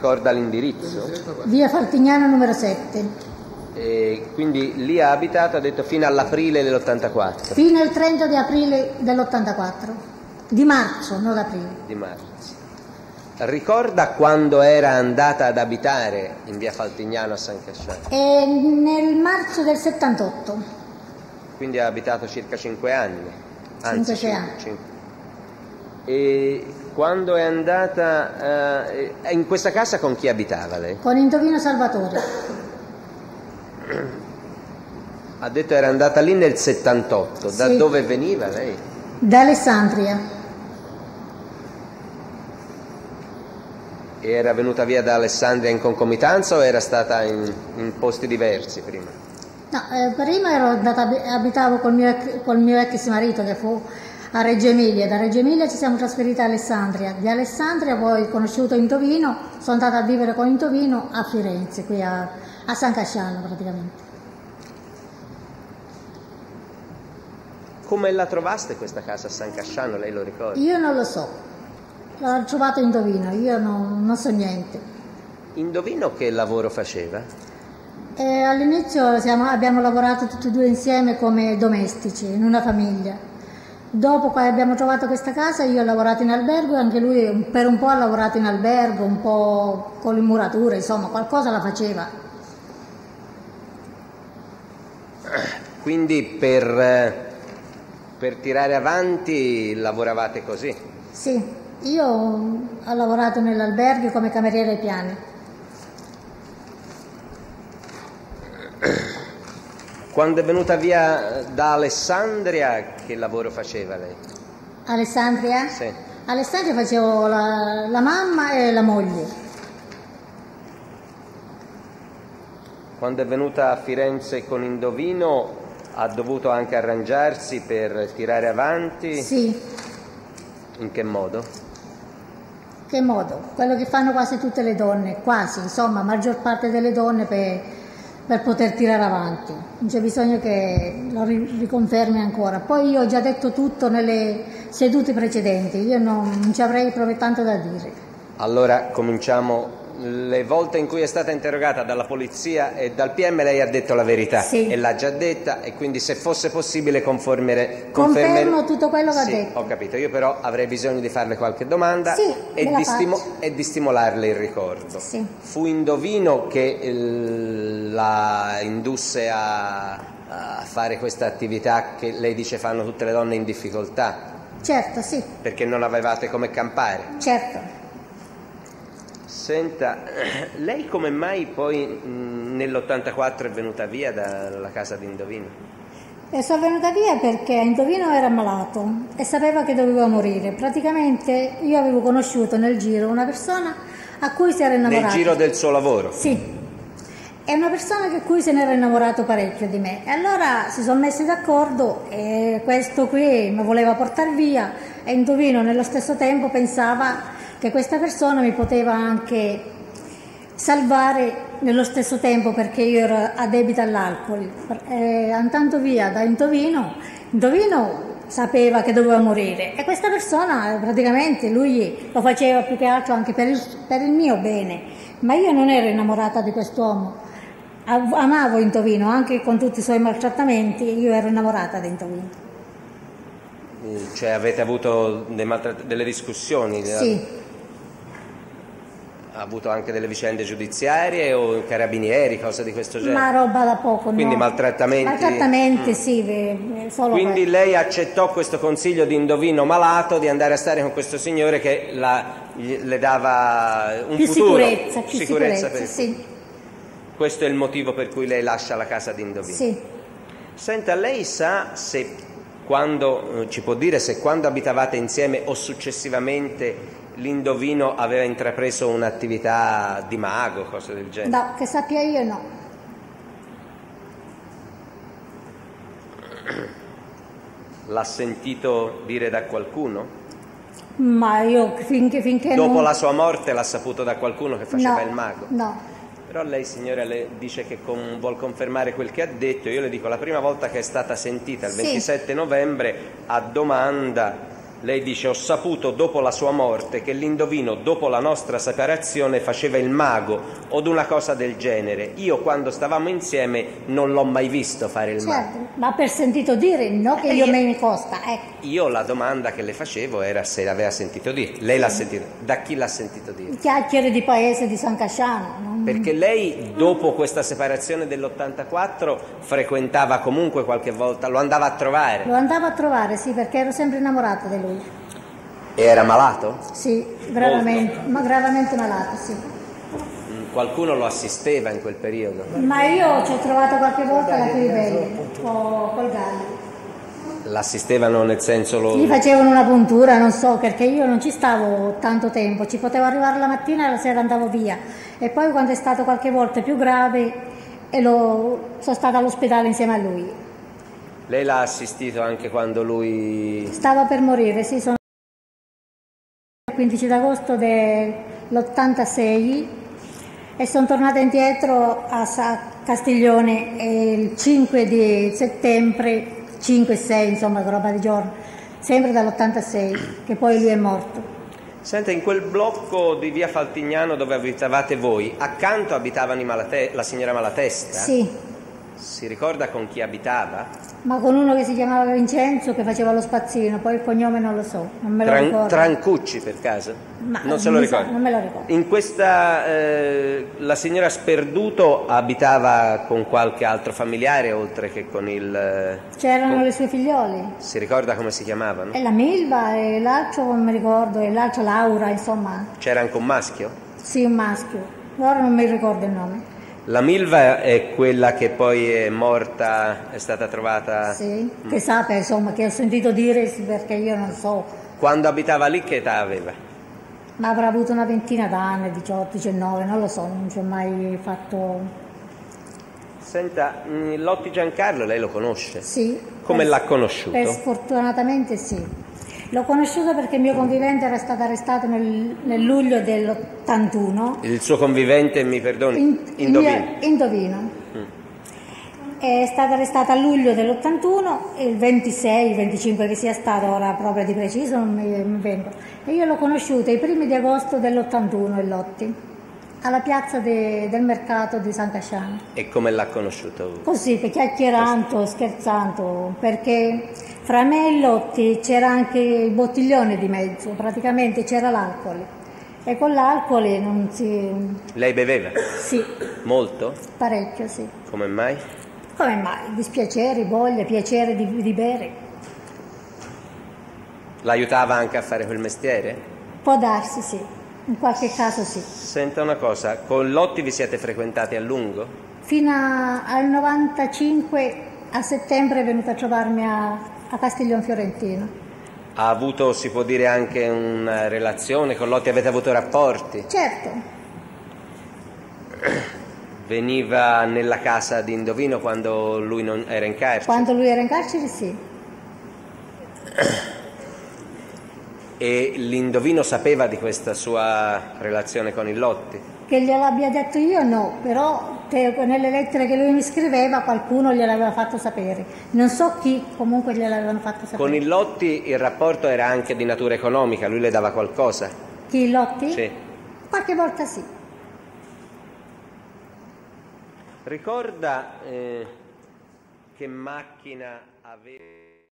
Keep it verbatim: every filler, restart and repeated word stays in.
ricorda l'indirizzo? Via Faltignano numero sette. E quindi lì ha abitato, ha detto, fino all'aprile dell'ottantaquattro. Fino al trenta di aprile dell'ottantaquattro. Di marzo, non aprile. Di marzo. Ricorda quando era andata ad abitare in via Faltignano a San Casciano? E nel marzo del settantotto. Quindi ha abitato circa cinque anni. cinque sei anni. cinque. E quando è andata eh, in questa casa con chi abitava lei? Con Indovino Salvatore. Ha detto era andata lì nel settantotto. Da Sì. dove veniva lei? Da Alessandria. E era venuta via da Alessandria in concomitanza o era stata in, in posti diversi prima? No, eh, prima ero andata, abitavo col mio, col mio ex marito che fu a Reggio Emilia. Da Reggio Emilia ci siamo trasferiti a Alessandria. Di Alessandria poi conosciuto Indovino, sono andata a vivere con Indovino a Firenze, qui a, a San Casciano praticamente. Come la trovaste questa casa a San Casciano, lei lo ricorda? Io non lo so. L'ho trovato Indovino, io non, non so niente. Indovino che lavoro faceva? E all'inizio siamo, abbiamo lavorato tutti e due insieme come domestici, in una famiglia. Dopo che abbiamo trovato questa casa io ho lavorato in albergo e anche lui per un po' ha lavorato in albergo, un po' con le murature, insomma qualcosa la faceva. Quindi per, per tirare avanti lavoravate così? Sì. Io ho lavorato nell'albergo come cameriere ai piani. Quando è venuta via da Alessandria, che lavoro faceva lei? Alessandria? Sì. Alessandria facevo la, la mamma e la moglie. Quando è venuta a Firenze con Indovino ha dovuto anche arrangiarsi per tirare avanti? Sì. In che modo? Che modo? Quello che fanno quasi tutte le donne, quasi, insomma, maggior parte delle donne per, per poter tirare avanti. Non c'è bisogno che lo riconfermi ancora. Poi io ho già detto tutto nelle sedute precedenti, io non, non ci avrei proprio tanto da dire. Allora cominciamo. Le volte in cui è stata interrogata dalla polizia e dal P M lei ha detto la verità, sì. E l'ha già detta, e quindi se fosse possibile confermere, confermo tutto quello che sì, ha detto. Ho capito, io però avrei bisogno di farle qualche domanda, sì, e, di stimo- e di stimolarle il ricordo. Sì. Fu Indovino che il, la indusse a, a fare questa attività che lei dice fanno tutte le donne in difficoltà? Certo, sì. Perché non avevate come campare? Certo. Senta, lei come mai poi mh, nell'ottantaquattro è venuta via dalla casa di Indovino? E sono venuta via perché Indovino era malato e sapeva che doveva morire. Praticamente io avevo conosciuto nel giro una persona a cui si era innamorato. Nel giro del suo lavoro? Sì. È una persona che cui se ne era innamorato parecchio di me. E allora si sono messi d'accordo e questo qui mi voleva portare via e Indovino nello stesso tempo pensava che questa persona mi poteva anche salvare nello stesso tempo perché io ero adebita all'alcol. Eh, andando via da Indovino, Indovino sapeva che doveva morire e questa persona praticamente lui lo faceva più che altro anche per il, per il mio bene, ma io non ero innamorata di quest'uomo, amavo Indovino anche con tutti i suoi maltrattamenti, io ero innamorata di Indovino. Cioè avete avuto delle discussioni? Sì. Ha avuto anche delle vicende giudiziarie o carabinieri, cose di questo genere? Ma roba da poco, Quindi no. maltrattamenti? Maltrattamenti, mm. sì, solo Quindi questo. lei accettò questo consiglio di Indovino malato di andare a stare con questo signore che la, le dava un più futuro? Sicurezza, più sicurezza, per sì. Questo è il motivo per cui lei lascia la casa di Indovino? Sì. Senta, lei sa se quando, ci può dire se quando abitavate insieme o successivamente l'Indovino aveva intrapreso un'attività di mago, cose del genere? No, che sappia io no. L'ha sentito dire da qualcuno? Ma io finché, finché Dopo non... la sua morte l'ha saputo da qualcuno che faceva no, il mago? No. Però lei, signora, le dice che con, vuol confermare quel che ha detto. Io le dico, la prima volta che è stata sentita, il sì. ventisette novembre, a domanda Lei dice: ho saputo dopo la sua morte che l'indovino dopo la nostra separazione faceva il mago o una cosa del genere. Io quando stavamo insieme non l'ho mai visto fare il certo, mago. ma per sentito dire, no che Eh, io io- me mi costa, ecco. Io la domanda che le facevo era se l'aveva sentito dire. Lei l'ha sentito. Da chi l'ha sentito dire? Chiacchiere di paese di San Casciano. non- Perché lei dopo questa separazione dell'ottantaquattro frequentava comunque qualche volta, lo andava a trovare. Lo andavo a trovare, sì, perché ero sempre innamorata di lui. E era malato? Sì, gravamente, ma gravamente malato, sì. Mm, Qualcuno lo assisteva in quel periodo? Ma io ci ho trovato qualche volta la Piribelli, co- col Galli. L'assistevano nel senso lo... Gli facevano una puntura, non so, perché io non ci stavo tanto tempo, ci potevo arrivare la mattina e la sera andavo via. E poi quando è stato qualche volta più grave, e lo, sono stata all'ospedale insieme a lui. Lei l'ha assistito anche quando lui... Stava per morire, sì, sono il quindici d'agosto dell'ottantasei e sono tornata indietro a Sa- Castiglione e il cinque di settembre, cinque sei, insomma, roba di giorno, sempre dall'ottantasei, che poi lui è morto. Senta, in quel blocco di via Faltignano dove abitavate voi, accanto abitavano i Malate- la signora Malatesta? Sì, Si ricorda con chi abitava? ma con uno che si chiamava Vincenzo che faceva lo spazzino, poi il cognome non lo so, non me lo Tran- ricordo. Trancucci per caso? Ma non se lo mi sa- ricorda? non me lo ricordo. In questa, eh, la signora Sperduto abitava con qualche altro familiare oltre che con il... eh, C'erano con- le sue figlioli, Si ricorda come si chiamavano? e la Milva, e l'altro non mi ricordo, e l'altro Laura, insomma, C'era anche un maschio? sì, un maschio. Ora non mi ricordo il nome. La Milva è quella che poi è morta, è stata trovata... Sì, che sappia, insomma, che ho sentito dire sì, perché io non so, Quando abitava lì che età aveva? ma avrà avuto una ventina d'anni, diciotto, diciannove, non lo so, non ci ho mai fatto... Senta, mm, Lotti Giancarlo lei lo conosce? Sì. Come per- l'ha conosciuto? Per sfortunatamente sì. L'ho conosciuto perché il mio convivente era stato arrestato nel, nel luglio dell'ottantuno. Il suo convivente, mi perdoni, In- indovina. in- Indovino. È stata arrestata a luglio dell'ottantuno e il ventisei, venticinque che sia stato, ora proprio di preciso non mi, mi vengo. E io l'ho conosciuta i primi di agosto dell'ottantuno, il Lotti, alla piazza de- del mercato di San Casciano. E come l'ha conosciuto? Così, che chiacchierando, scherzando, perché fra me e Lotti c'era anche il bottiglione di mezzo, praticamente c'era l'alcol. E con l'alcol non si... Lei beveva? sì, Molto? parecchio, sì. Come mai? Come mai? Dispiacere, voglia, piacere di, di bere? L'aiutava anche a fare quel mestiere? Può darsi, sì. In qualche caso sì. Senta una cosa, con Lotti vi siete frequentati a lungo? Fino a- al novantacinque, a settembre, è venuta a trovarmi a, a Castiglion Fiorentino. Ha avuto, si può dire, anche una relazione con Lotti? Avete avuto rapporti? Certo, Veniva nella casa di Indovino quando lui non era in carcere? quando lui era in carcere sì. E l'Indovino sapeva di questa sua relazione con il Lotti? Che gliel'abbia detto io no, però te- nelle lettere che lui mi scriveva qualcuno gliel'aveva fatto sapere. Non so chi, comunque gliel'avevano fatto sapere. Con il Lotti il rapporto era anche di natura economica, lui le dava qualcosa? Chi, Lotti? Sì. Qualche volta sì. Ricorda eh, che macchina aveva...